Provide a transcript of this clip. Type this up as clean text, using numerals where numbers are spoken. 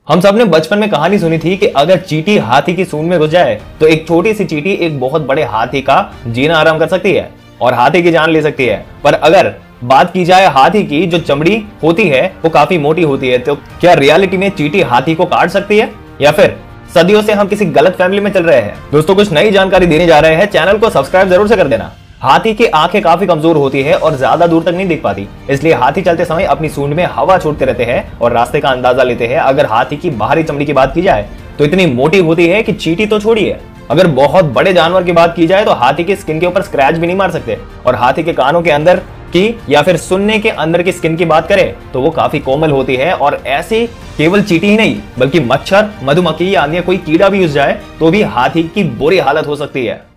हम सब ने बचपन में कहानी सुनी थी कि अगर चींटी हाथी की सूंड में घुस जाए तो एक छोटी सी चींटी एक बहुत बड़े हाथी का जीना आराम कर सकती है और हाथी की जान ले सकती है। पर अगर बात की जाए हाथी की, जो चमड़ी होती है वो काफी मोटी होती है, तो क्या रियलिटी में चींटी हाथी को काट सकती है या फिर सदियों से हम किसी गलत फैमिली में चल रहे हैं? दोस्तों, कुछ नई जानकारी देने जा रहे हैं, चैनल को सब्सक्राइब जरूर से कर देना। हाथी की आंखें काफी कमजोर होती है और ज्यादा दूर तक नहीं दिख पाती, इसलिए हाथी चलते समय अपनी सूंड में हवा छोड़ते रहते हैं और रास्ते का अंदाजा लेते हैं। अगर हाथी की बाहरी चमड़ी की बात की जाए तो इतनी मोटी होती है कि चींटी तो छोड़िए, अगर बहुत बड़े जानवर की बात की जाए तो हाथी की स्किन के ऊपर स्क्रैच भी नहीं मार सकते। और हाथी के कानों के अंदर की या फिर सुनने के अंदर की स्किन की बात करें तो वो काफी कोमल होती है और ऐसे केवल चींटी ही नहीं बल्कि मच्छर, मधुमक्खी या अन्य कोई कीड़ा भी घुस जाए तो भी हाथी की बुरी हालत हो सकती है।